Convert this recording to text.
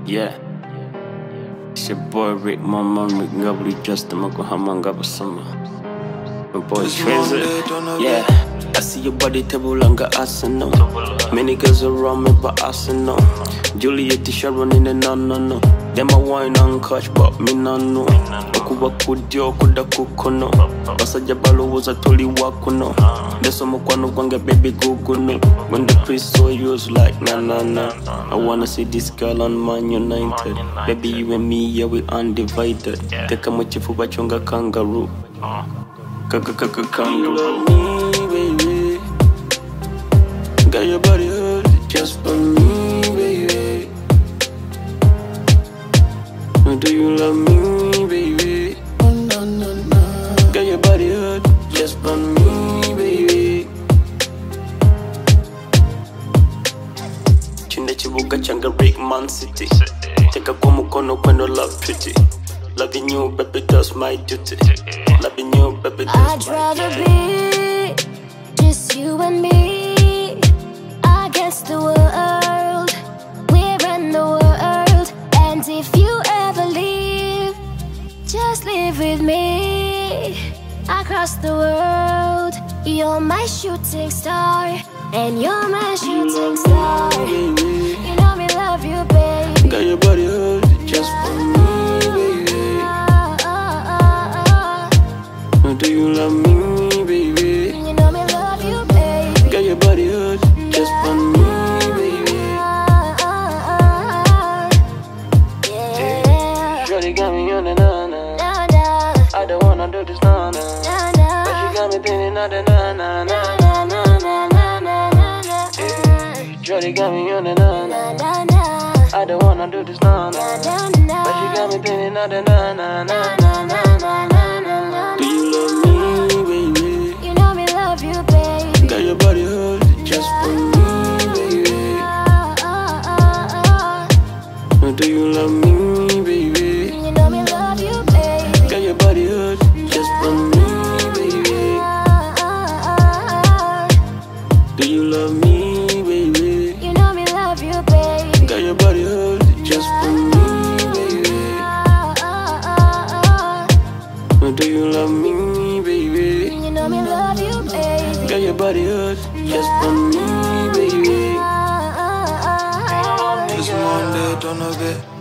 Yeah, it's your boy Rick, my mom, Rick Ngabli, Justin, Makohama, Ngabasama. My boy Treasure. Yeah, I see your body table langa asano. Many girls around me, but asano. Juliet Sharon in the no. Them a wine and catch, but me no know. Okuba kudio kuda kukono. Basa jabalo was a toli wakuno. There's some kwano gwanga baby go no. When the priest saw you was like na. I wanna see this girl on Man United. Baby you and me, yeah we undivided. Take a much for bachonga kangaroo. Kangaroo. You love me, baby. Got your body hurt just for me, baby. Do you love me, baby? Oh, no. Got your body hurt just for me, baby. Chinda chibuga changa Rick Man City. Take a kono kwendo love pretty. Loving you, baby, that's my duty. Loving you, baby, that's I'd rather be just you and me against the world. We're in the world, and if you ever leave, just live with me across the world. You're my shooting star, and you're my shooting star. You know me love you, baby. Got your body hurt just for me, baby. Do you love me, baby? You know me love you, baby. Got your body hurt just for me, baby. Yeah. Shorty got me on the na. I don't wanna do this na. But she got me thinking na. Shorty got me on the na. I don't wanna do this na. But she got me thinking na. Do you love me, baby? You know me love you, baby. Got your body hurt just for me, baby. Do you love me, baby? You know me love you, baby. Got your body hurt just for me, baby. Do you love me, baby? You know me love you, baby. Got your body hurt just for me, baby. Do you love me, baby? You know me love you, baby. Got your body hurt just for me, baby. This Monday, don't know it.